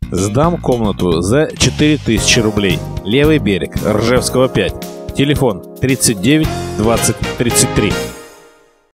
Сдам комнату за 4000 рублей. Левый берег, Ржевского 5. Телефон 39 20 33.